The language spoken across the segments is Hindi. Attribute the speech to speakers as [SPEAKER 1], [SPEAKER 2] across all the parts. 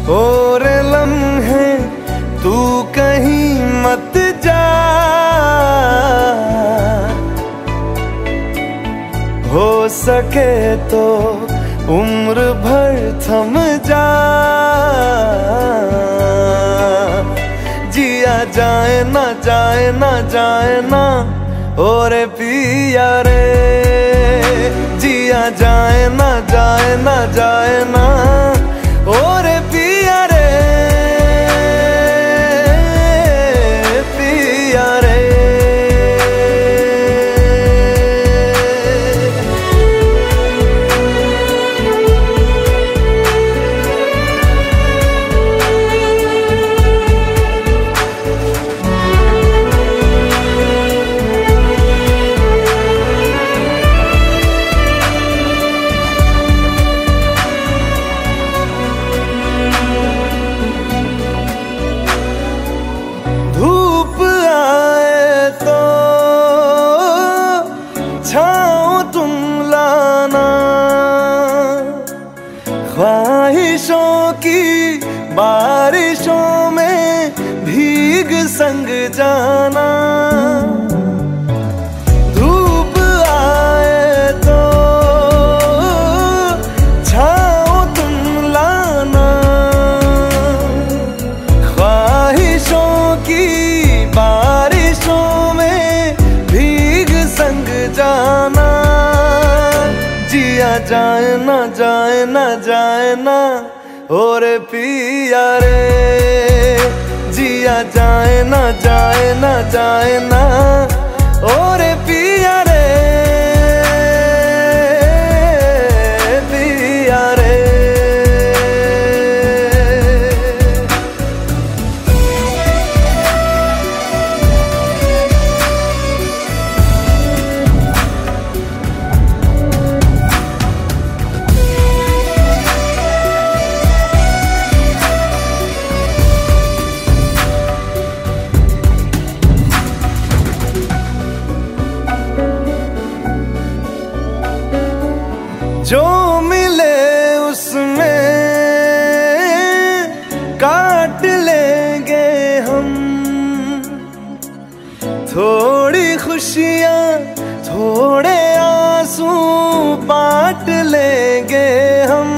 [SPEAKER 1] और लम्हे तू कहीं मत जा, हो सके तो उम्र भर थम जा। जिया जाए ना जाए ना जाए ना और पिया रे, जिया जाए ना जाए ना जाए ना और पिया रे, पिया रे। ख्वाहिशों की बारिशों में भीग संग जाना, धूप आए तो छाँव तुम लाना। ख्वाहिशों की बारिशों में भीग संग जाना। जिया जाए ना जाए ना जाए ना और पिया रे, जिया जाए ना जाए ना जाए ना और पिया रे, पिया रे। जो मिले उसमें काट लेंगे हम, थोड़ी खुशियाँ थोड़े आंसू बांट लेंगे हम।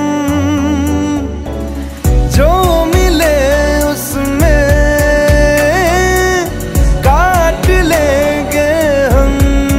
[SPEAKER 1] जो मिले उसमें काट लेंगे हम,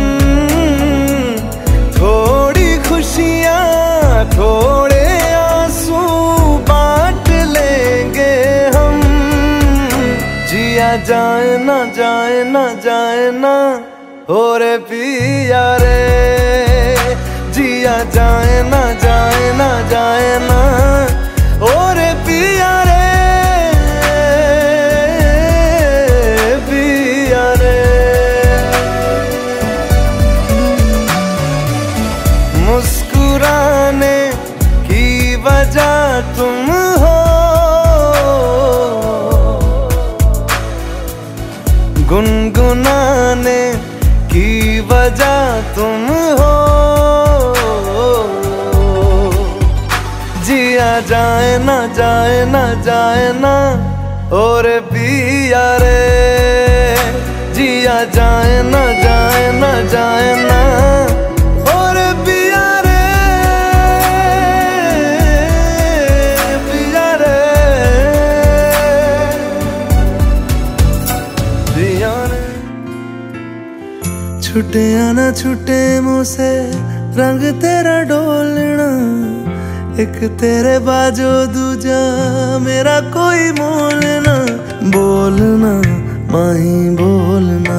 [SPEAKER 1] थोड़ी खुशियाँ थोड़े आंसू बांट लेंगे हम। जिया जाए ना जाए ना जाए ना और पिया रे, जिया जाए ना जाए ना जाए ना और पिया रे, पिया रे। मुस्कुराने की वजह तुम हो, गुनगुनाने की वजह तुम हो। जिया जाए ना जाए ना जाए ना और पिया रे, जिया जाए ना जाए ना जाए ना और पिया रे, पिया रे, पिया रे। छुटे या ना छुटे मुँह से रंग तेरा डोलना, एक तेरे बाजो दूजा मेरा कोई मोल ना। बोलना माही बोलना,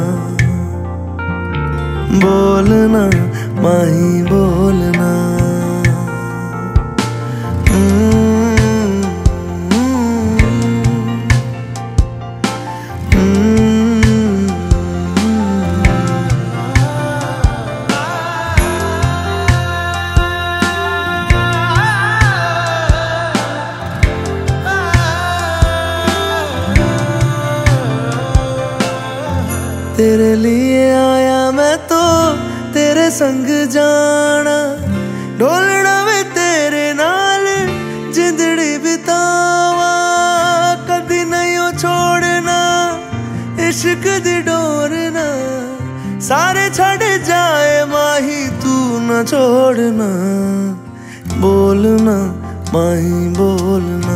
[SPEAKER 1] बोलना माही बोलना। तेरे लिए आया मैं तो तेरे संग जाना, ढोलना वे तेरे नाल जिंदड़ी बिताओ। छोड़ना, बोलना माही बोलना,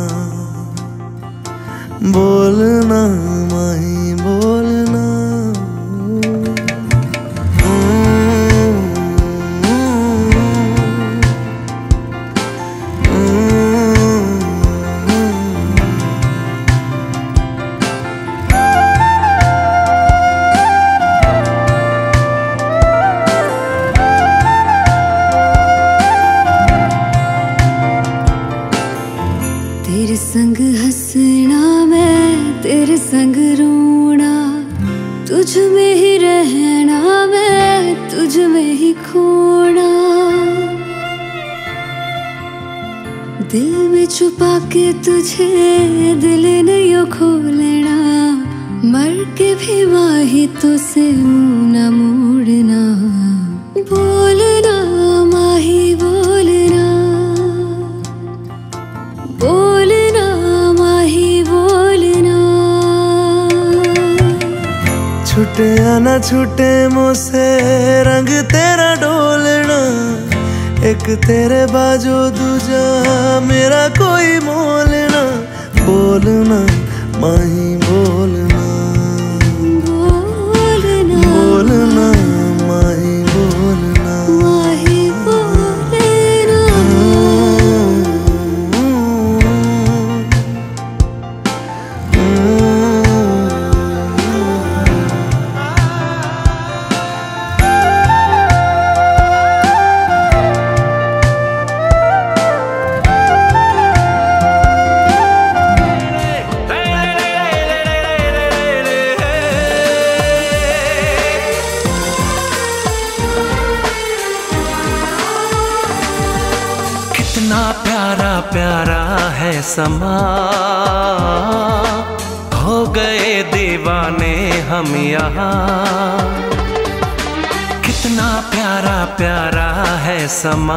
[SPEAKER 1] बोलना माही बोलना।
[SPEAKER 2] तेरे संग हंसना मैं तेरे संग रोना, तुझ में ही रहना मैं तुझ में ही खोना। दिल में छुपा के तुझे दिल ने यो खोलना, मर के भी माही तो से मुँह न मोड़ना। बोलना माही बोलना, बोलना माही बोलना।
[SPEAKER 1] छूटे या ना छूटे मुझसे रंग तेरा डोलना, एक तेरे बाजो दूजा मेरा कोई मोलना। बोलना माही बोलना,
[SPEAKER 2] बोलना
[SPEAKER 1] बोलना माही बोलना,
[SPEAKER 2] माही बोलना।
[SPEAKER 3] कितना प्यारा प्यारा है समा, हो गए दीवाने हम यहाँ। कितना प्यारा प्यारा है समा,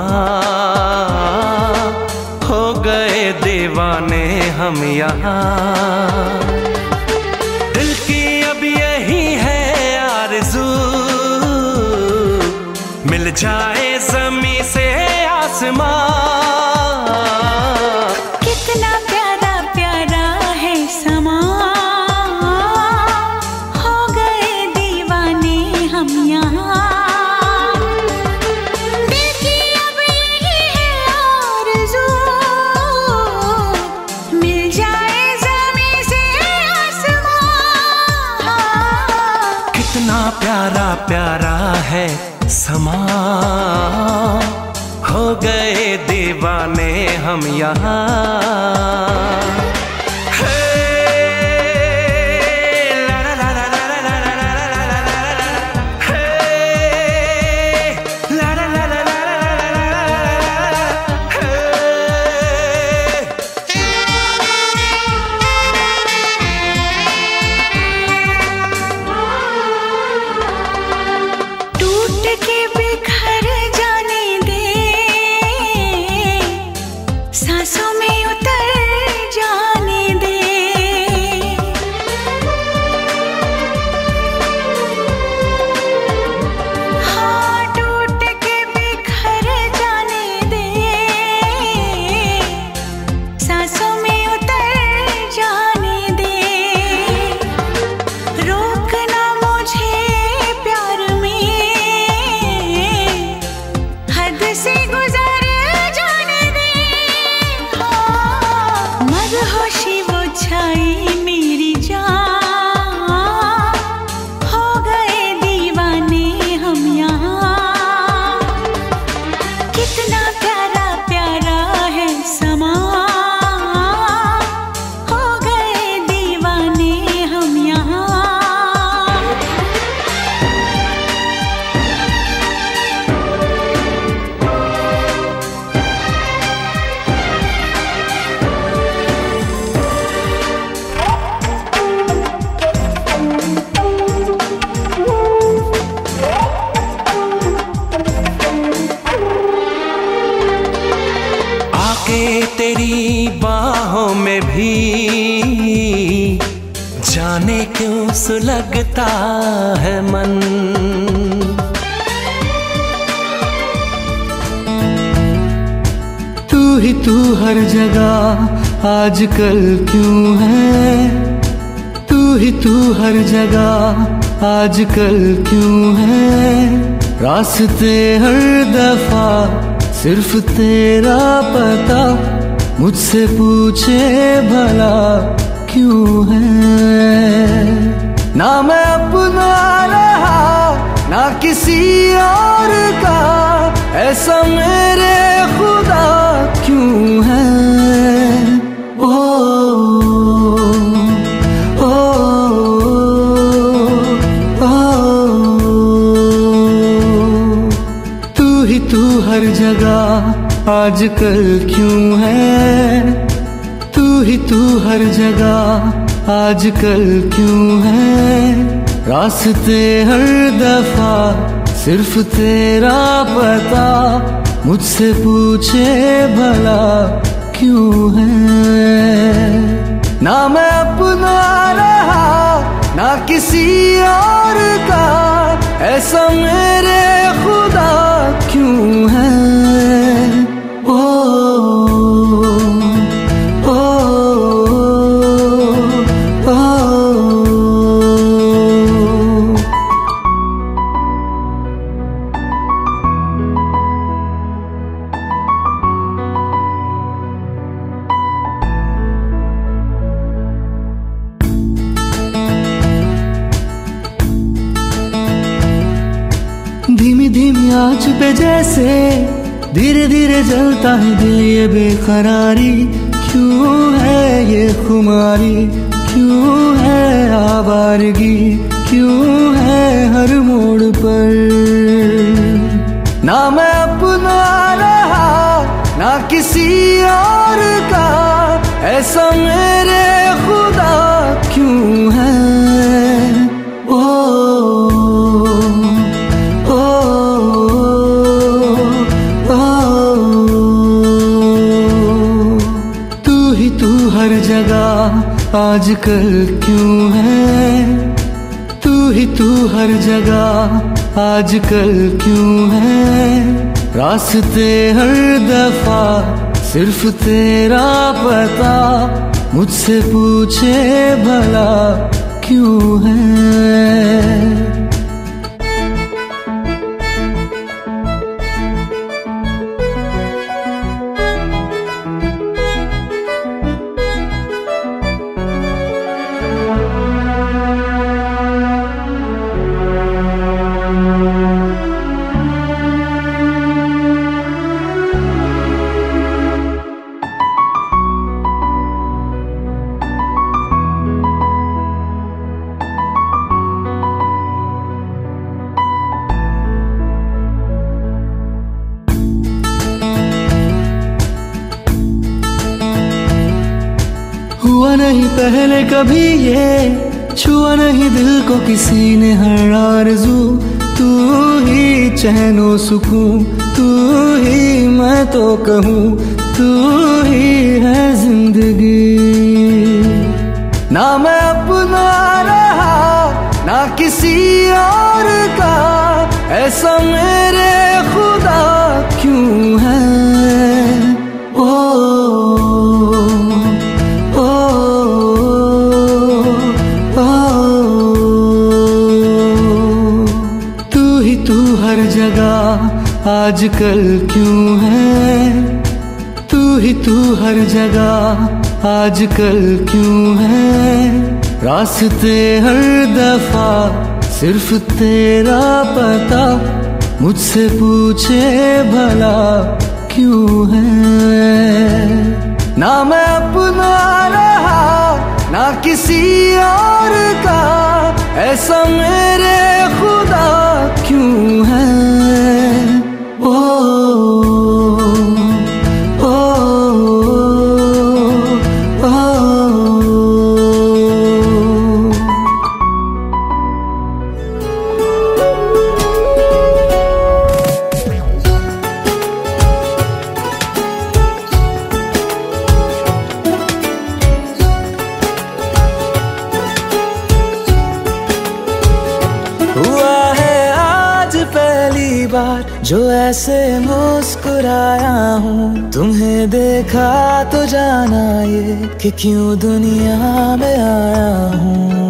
[SPEAKER 3] हो गए दीवाने हम यहाँ। दिल की अब यही है आरज़ू, मिल जाए ज़मीं से आसमां।
[SPEAKER 2] कितना प्यारा प्यारा है समा, हो गए दीवाने हम यहाँ। दिल की अब यही है आरज़ू, मिल जाए ज़मीं से आसमां।
[SPEAKER 3] कितना प्यारा प्यारा है समा, हो गए दीवाने हम यहाँ।
[SPEAKER 2] टूट के बिखर जाने दे, सांसों में उतर जाने दे। हाँ, टूट के बिखर जाने दे, सांसों में उतर जाने दे। रोकना मुझे प्यार में, हद से गुजर जाने दे। हाँ, मदहोशी वो छाई मेरी जान, हो गए दीवाने हम यहाँ। कितना प्यारा प्यारा है समा, हो गए दीवाने हम यहाँ।
[SPEAKER 3] आके तेरी बाहों में भी जाने क्यों सुलगता है मन।
[SPEAKER 1] ही तू हर जगह आजकल क्यों है, तू ही तू हर जगह आजकल क्यों है। रास्ते हर दफा सिर्फ तेरा पता, मुझसे पूछे भला क्यों है। ना मैं अपना रहा ना किसी और का, ऐसा मेरे खुदा क्यों है। ओ, ओ, ओ, तू ही तू हर जगह आजकल क्यों है, तू ही तू हर जगह आजकल क्यों है। रास्ते हर दफा सिर्फ तेरा पता, मुझसे पूछे भला क्यों है। ना मैं अपना रहा ना किसी और का, ऐसा मेरे खुदा क्यों है। ओ, ओ, ओ, धीमी धीमी आंच पे जैसे धीरे धीरे जलता है दिल, ये बेकरारी क्यों है, ये खुमारी क्यों है, आवारगी क्यों है हर मोड़ पर। ना मैं अपना रहा ना किसी और का, ऐसा मेरे खुदा क्यों है। ओ, हर जगह आजकल क्यों है, तू ही तू हर जगह आजकल क्यों है। रास्ते हर दफा सिर्फ तेरा पता, मुझसे पूछे भला क्यों है। हुआ नहीं पहले कभी ये, छुआ नहीं दिल को किसी ने हर आरज़ू। तू ही चैनो सुकून, तू ही मैं तो कहूँ, तू ही है जिंदगी। ना मैं अपना रहा ना किसी और का, ऐसा मेरे खुदा क्यों है। ओ, हर जगह आजकल क्यों है, तू ही तू हर जगह आजकल क्यों है। रास्ते हर दफा सिर्फ तेरा पता, मुझसे पूछे भला क्यों है। ना मैं अपना रहा ना किसी और का, ऐसा मेरे खुदा क्यों है। ओ, ओ, ओ,
[SPEAKER 3] हुआ है आज
[SPEAKER 1] जो ऐसे मुस्कुराया हूँ। तुम्हें देखा तो जाना ये कि क्यों दुनिया में आया हूँ।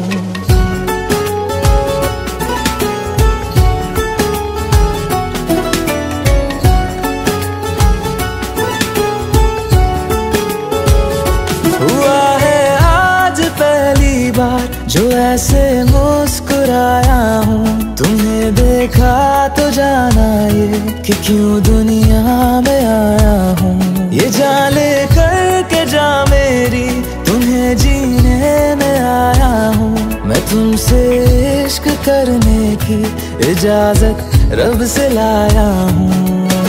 [SPEAKER 1] हुआ है आज पहली बार जो ऐसे मुस्कुराया हूँ। तुम्हें देखा तो जाना ये कि क्यों दुनिया में आया हूँ। ये जान ले करके जा मेरी तुम्हें जीने में आया हूँ। मैं तुमसे इश्क करने की इजाजत रब से लाया हूँ।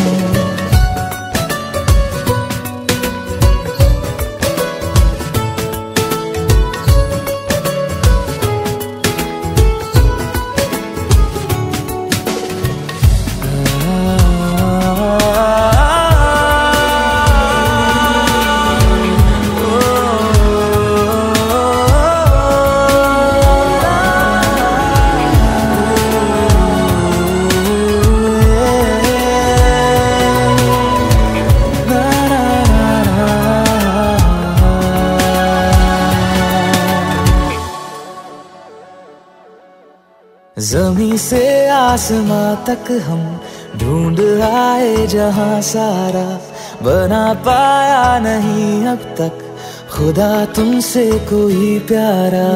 [SPEAKER 1] ज़मीं से आसमां तक हम ढूंढ आए जहां सारा, बना पाया नहीं अब तक खुदा तुमसे कोई प्यारा।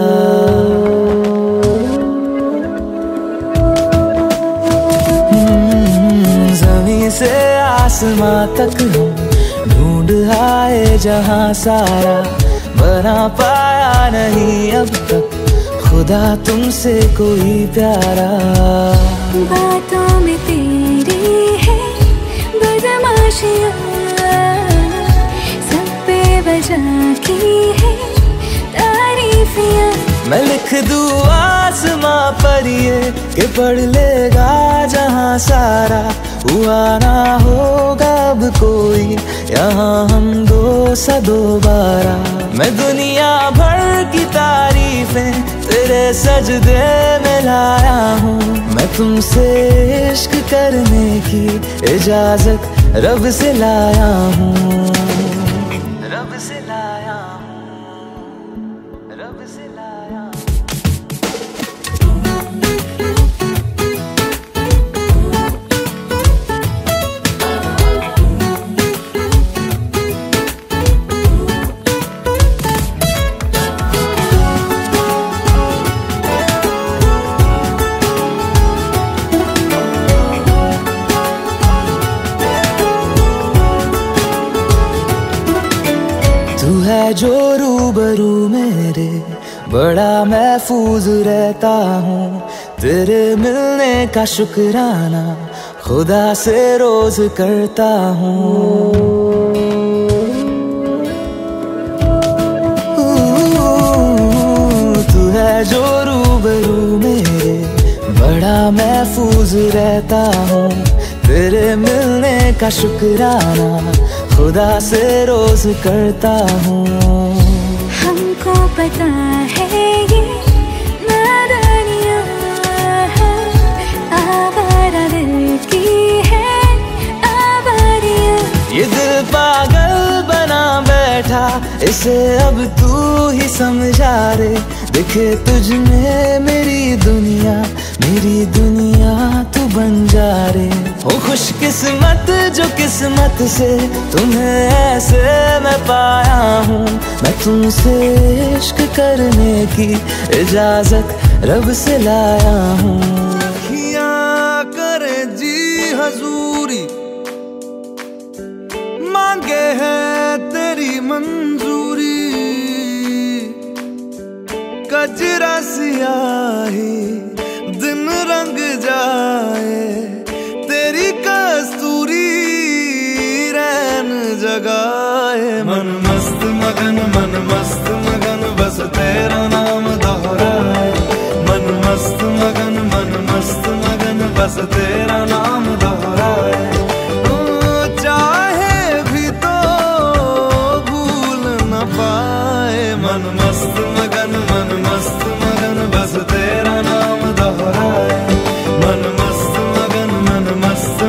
[SPEAKER 1] ज़मीं से आसमां तक हम ढूंढ आए जहां सारा, बना पाया नहीं अब तक खुदा तुमसे कोई प्यारा।
[SPEAKER 2] बातों में तेरी है बदमाशियाँ, सब पे वजह की है तारीफियाँ।
[SPEAKER 1] मैं लिख दूँ आसमां पर ये कि पढ़ लेगा जहां सारा, हुआ ना होगा अब कोई यहाँ हम दो सा दोबारा। मैं दुनिया भर की तारीफें तेरे सजदे में लाया हूँ। मैं तुमसे इश्क करने की इजाजत रब से लाया हूँ। रब से लाया हूँ, रब से लाया हूँ। तू है जो रूबरू मेरे, बड़ा महफूज रहता हूँ। तेरे मिलने का शुक्राना खुदा से रोज करता हूँ। तू है जो रूबरू मेरे, बड़ा महफूज रहता हूँ। तेरे मिलने का शुक्राना खुदा से रोज करता हूँ।
[SPEAKER 2] हमको पता है ये नादानियाँ आवारा दिल की है आवारियाँ।
[SPEAKER 1] ये दिल पागल बना बैठा, इसे अब तू ही समझा रे। दिखे तुझ में मेरी दुनिया तू बन जा रे। हो खुशकिस्मत जो किस्मत से तुम्हें ऐसे मैं पाया हूँ। मैं तुमसे इश्क करने की इजाजत रब से लाया हूँ।
[SPEAKER 4] अखियाँ करे जी हजूरी, मांगे है तेरी मंजूरी। कजरा सियाही दिन रंग जाए, तेरी कस्तूरी रैन जगाए। मन मस्त मगन बस तेरा नाम दोहराए। मन मस्त मगन बस तेरा नाम दोहराए। चाहे भी तो भूल न पाए। मन मस्त मगन बस तेरा नाम दोहराए। मन मस्त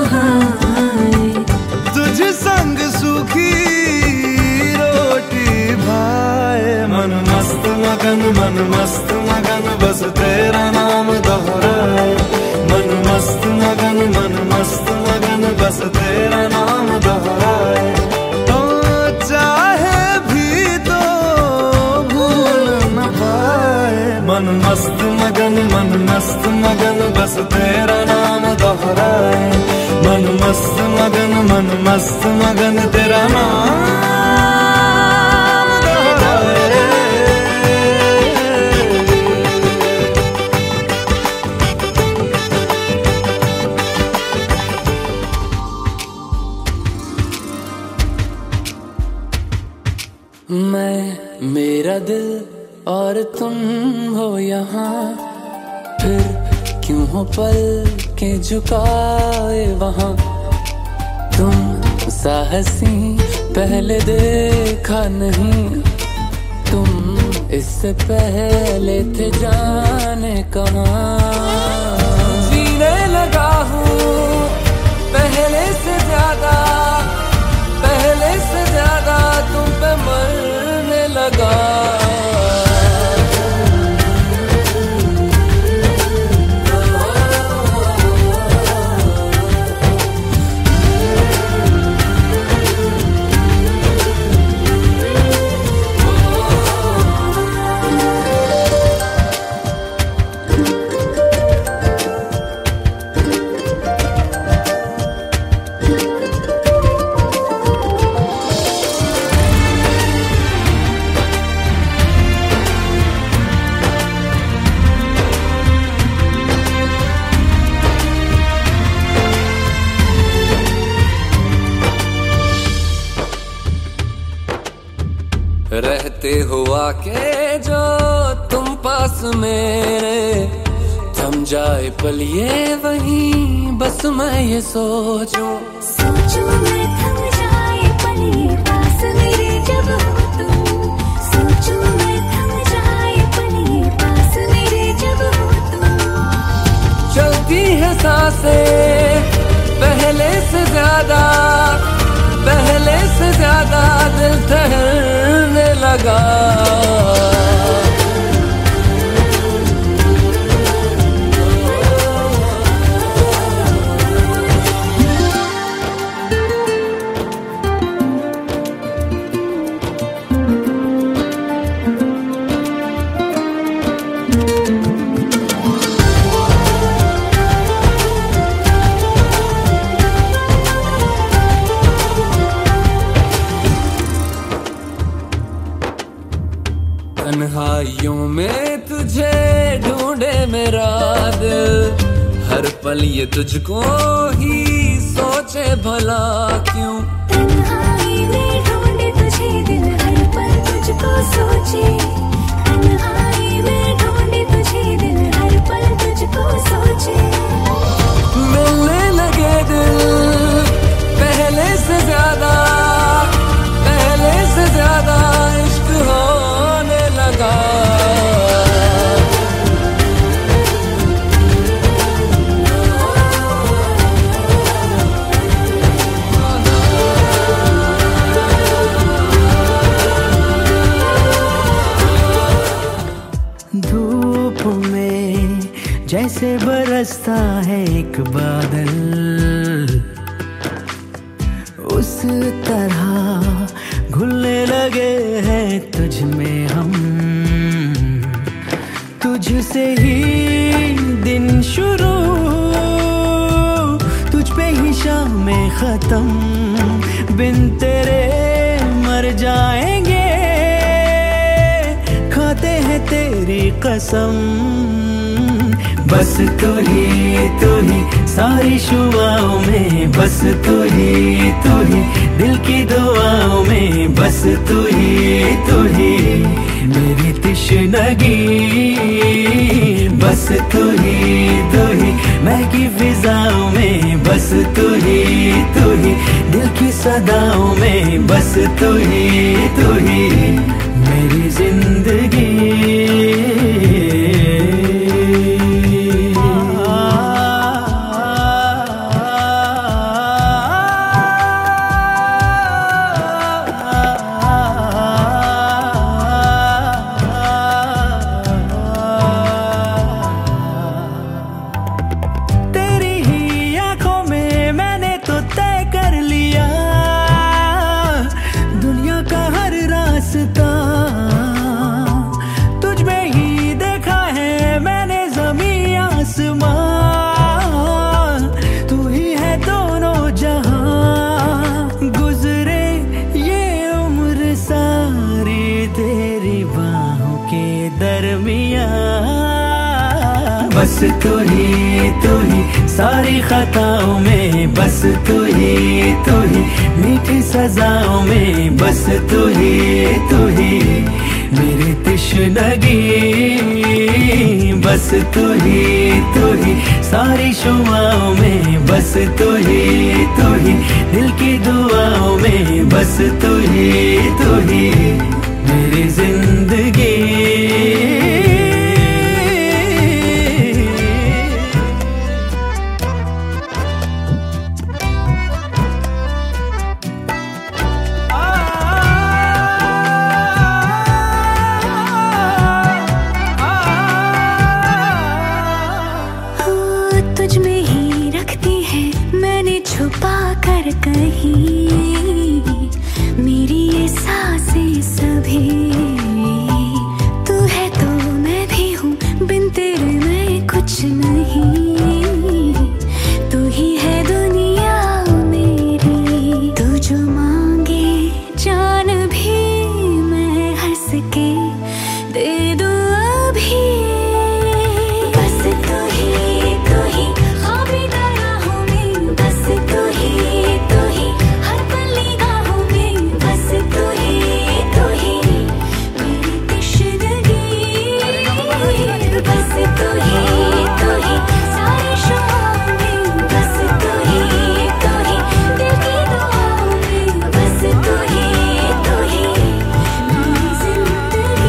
[SPEAKER 2] सुहाए।
[SPEAKER 4] तुझ संग सूखी रोटी भाए, मन मस्त मगन बस तेरा नाम दोहराए। मन मस्त मगन बस तेरा नाम दोहराए। तो चाहे भी तो भूल न पाए। मन मस्त मगन बस तेरा नाम दोहराए। मन मस्त मगन तेरा नाम दोहराए।
[SPEAKER 5] मैं, मेरा दिल और तुम हो यहाँ, फिर क्यों हो पल के झुकाए वहाँ। तुम साहसी पहले देखा नहीं, तुम इससे पहले थे जाने कहाँ। जीने लगा हूँ पहले से ज्यादा तुम पे मरने लगा। रहते हुआ के जो तुम पास मेरे, थम जाए पल ये वहीं बस मैं ये सोचूं
[SPEAKER 2] मैं थम जाए पल ये पास मेरे जब हो तुम। सोचूं मैं थम जाए पल ये पास मेरे जब हो तुम।
[SPEAKER 5] चलती है सांसें पहले से ज्यादा दिल ठहरने लगा। तन्हाइयों में तुझे ढूंढे मेरा दिल, हर पल ये तुझको ही सोचे भला क्यों।
[SPEAKER 2] तन्हाई में ढूंढे तुझे दिल, हर पल तुझको सोचे। तन्हाई में ढूंढे तुझे दिल, हर पल तुझको सोचे।
[SPEAKER 5] मिलने लगे दिल पहले से ज्यादा इश्क होने लगा।
[SPEAKER 1] धूप में जैसे बरसता है एक बादल, उस तरह घुलने लगे हैं तुझ में हम। तुझसे ही दिन शुरू, तुझ पे ही शाम खत्म। बिन तेरे मर जाएंगे, खाते हैं तेरी कसम। बस तू ही सारी शुआओं में, बस तू ही दिल की दुआओं में। बस तू ही मेरी तशनगी, बस तू ही महकी फिजाओं में। बस तू ही दिल की सदाओं में। बस तू ही मेरी जिंदगी। तू ही सारी खताओं में, बस तू ही मीठी सजाओं में, बस तू ही मेरी तश्नगी, बस तू ही सारी शुमाओं में, बस तू ही दिल की दुआओं में, बस तू ही मेरी जिंदगी।
[SPEAKER 2] तुझ में ही रखती है मैंने छुपा कर कहीं मेरी ये सांसें सभी। तू है तो मैं भी हूँ, बिन तेरे मैं कुछ नहीं। तू ही है दुनिया मेरी, तू जो मांगे जान भी मैं हंस के दे दूँ अभी। बस तू ही ख्वाबी राहों में, बस तू ही हर पल निगाहों में, बस तू ही मेरी तश्नगी, बस तू ही सारी शुमाओं में, बस तू ही दिल की दुआओं में, बस तू ही मेरी जिंदगी।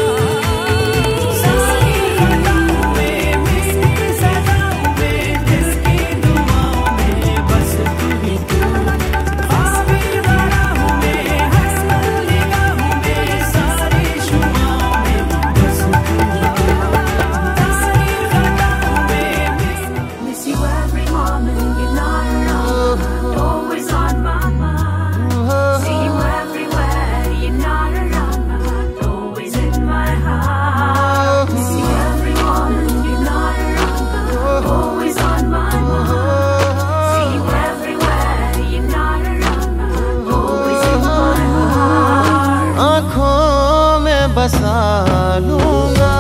[SPEAKER 6] Miss you every morning, you're not around, always on my mind. See you everywhere, you're not around, always in my heart. Miss you every morning, you're not around, always on my mind. See you everywhere, you're not around, always in my heart.
[SPEAKER 4] आँखों में बसा लूंगा,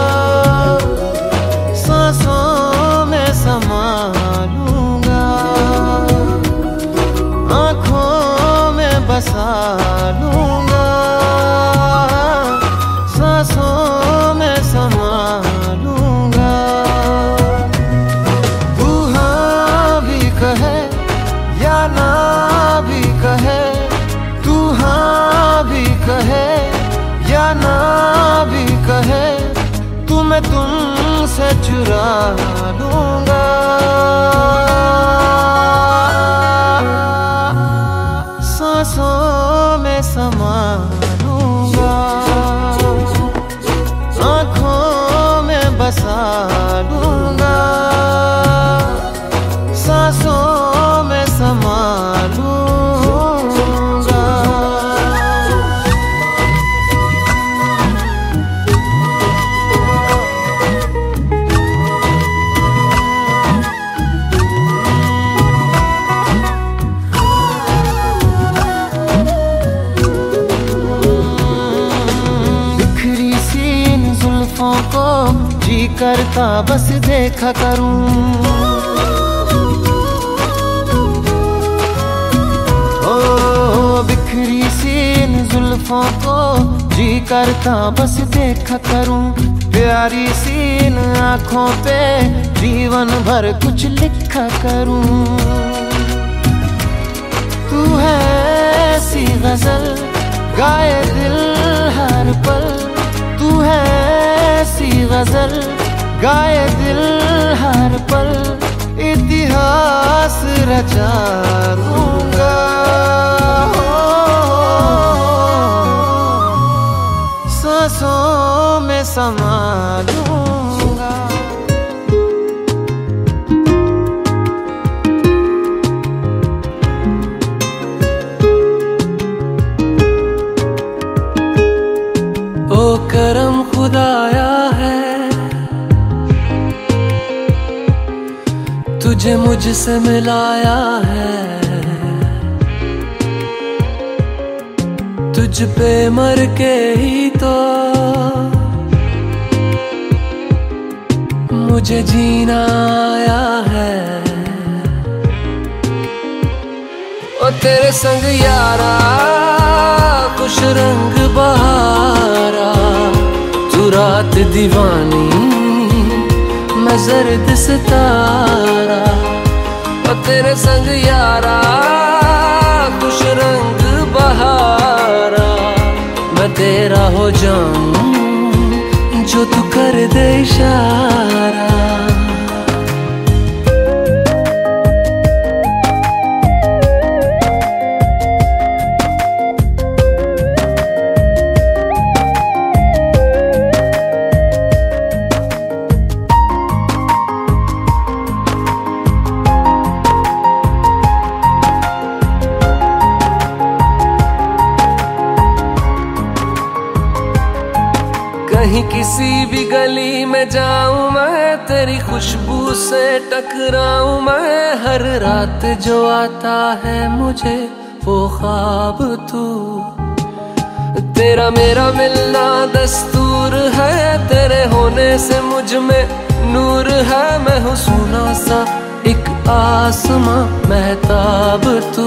[SPEAKER 4] सांसों में समा लूंगा, आँखों में बसा लूंगा, सांसों में समा लूंगा। तू हाँ भी कहे या ना भी कहे, तू हाँ भी कहे या ना भी कहे, तुम्हें तुमसे चुरा लूंगा। सांसों में समा लूंगा, आँखों में बसा लूंगा, सांसों में समा लूंगा। बिखरी सी इन जुल्फों को जी करता बस देखा करूं, ओ बिखरी सी इन जुल्फों को जी करता बस देखा करूं। प्यारी सी इन आँखों पे जीवन भर कुछ लिखा करूं। तू है ऐसी गजल गाए दिल हर पल, तू है ऐसी गजल गाए दिल हर पल, इतिहास रचा दूंगा। सांसों में समा लूंगा।
[SPEAKER 5] ओ करम खुदाया है, तुझे मुझसे मिलाया है, तुझ पे मर के ही तो मुझे जीना आया है। ओ तेरे संग यारा कुछ रंग बहारा, तू रात दीवानी मैं जर्द सितारा। ओ तेरे संग यारा कुछ रंग बहारा, मैं तेरा हो जाऊं जो तू कर दे इशारा। कहीं किसी भी गली में जाऊं मैं, तेरी खुशबू से टकराऊं मैं। हर रात जो आता है मुझे वो ख्वाब तू, तेरा मेरा मिलना दस्तूर है। तेरे होने से मुझ में नूर है, मैं हूँ सोना सा एक आसमां महताब तू।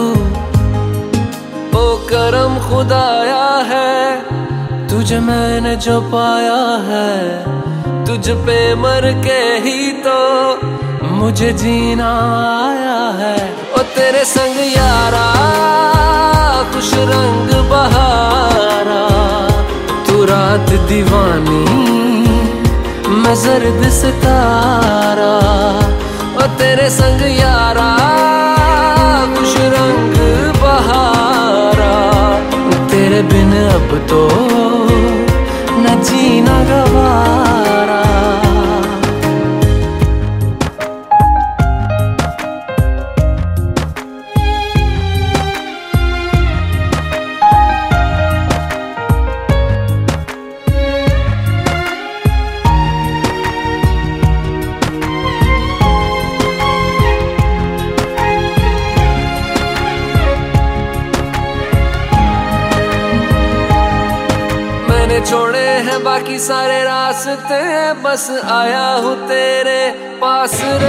[SPEAKER 5] ओ करम खुदाया है तुझे मैंने जो पाया है, तुझ पे मर के ही तो मुझे जीना आया है। ओ तेरे संग यारा कुछ रंग बहारा, तू रात दीवानी मैं जर्द सितारा। ओ तेरे संग यारा कुछ रंग बहारा, तेरे बिन अब तो न जीना गवारा। मैंने छोड़े हैं बाकी सारे रास्ते, बस आया हूँ तेरे पास रे।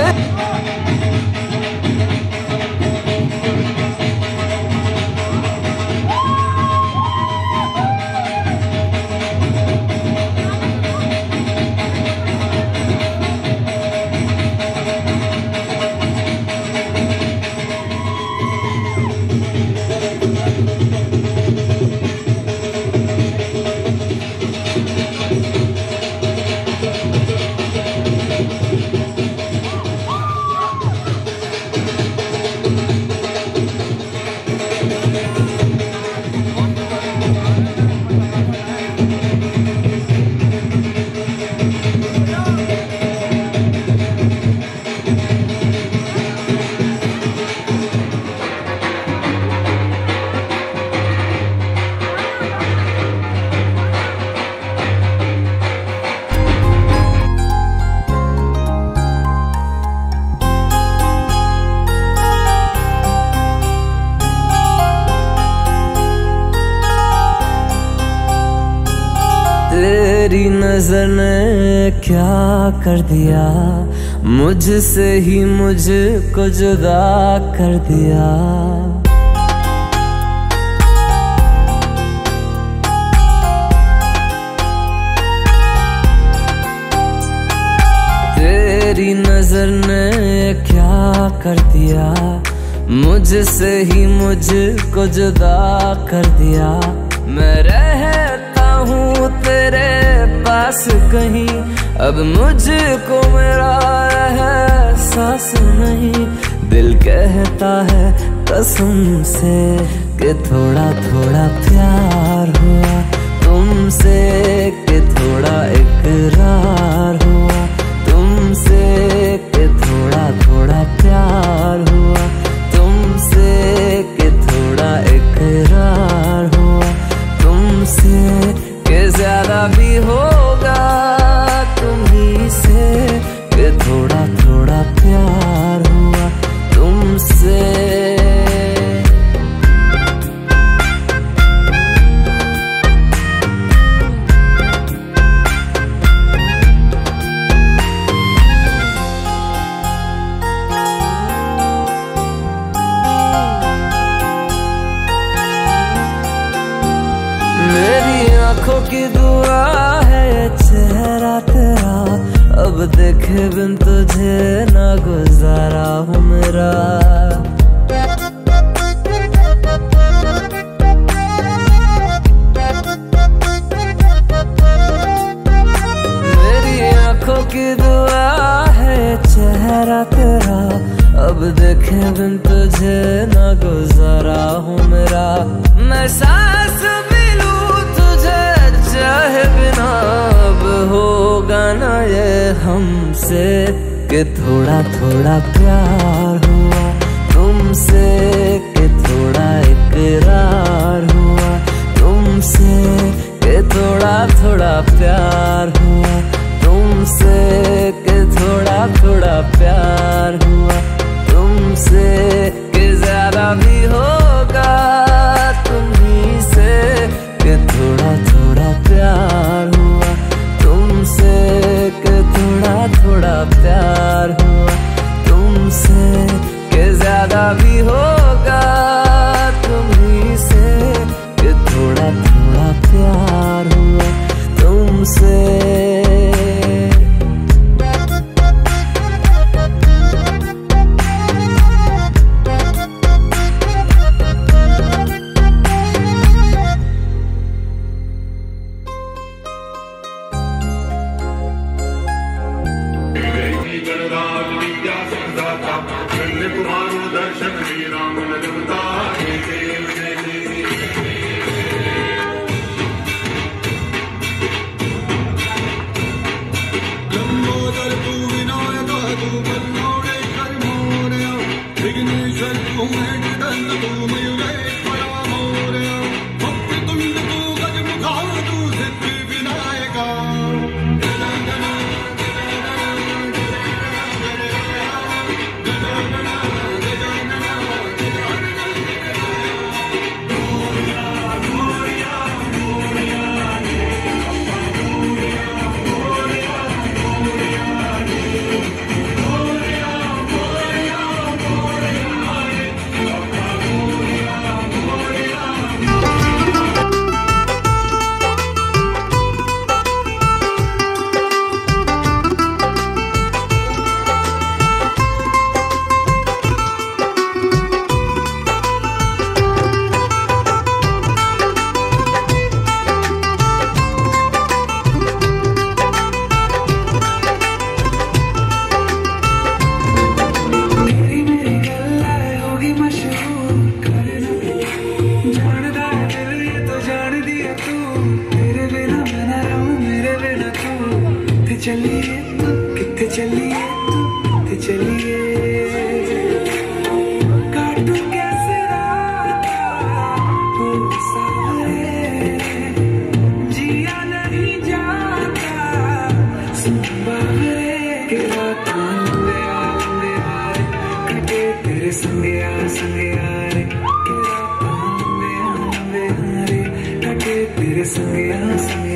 [SPEAKER 1] तेरी नजर ने क्या कर दिया, मुझसे ही मुझको जुदा कर दिया। तेरी नजर ने क्या कर दिया, मुझसे ही मुझको जुदा कर दिया। मैं रहता हूँ तेरे पास कहीं, अब मुझको मेरा एहसास नहीं। दिल कहता है कसम से कि थोड़ा थोड़ा प्यार हुआ तुमसे, कि थोड़ा इकरार हुआ तुमसे, कि थोड़ा थोड़ा प्यार हुआ तुमसे, कि थोड़ा इकरार हुआ तुमसे, कि ज्यादा भी होगा तुम्ही से, कि थोड़ा थोड़ा प्यार हुआ तुमसे। आंखों की दुआ है ये चेहरा तेरा, अब देखे बिन तुझे ना गुजारा हूँ मेरा। मेरी आंखों की दुआ है ये चेहरा तेरा, अब देखे बिन तुझे ना गुजारा हूँ मेरा। मैं सांस भी लूं तुझे चाहे बिना, अब होगा ना ये हमसे कि थोड़ा थोड़ा प्यार हुआ तुमसे, कि थोड़ा इकरार हुआ तुमसे, कि थोड़ा थोड़ा प्यार हुआ तुमसे, कि थोड़ा थोड़ा प्यार हुआ तुमसे, कि ज्यादा भी होगा तुम्ही से, कि थोड़ा थोड़ा प्यार हुआ तुमसे, कि थोड़ा थोड़ा प्यार हुआ तुमसे, कि ज्यादा भी होगा तुम्ही से, कि थोड़ा थोड़ा प्यार हुआ तुमसे।
[SPEAKER 7] संगे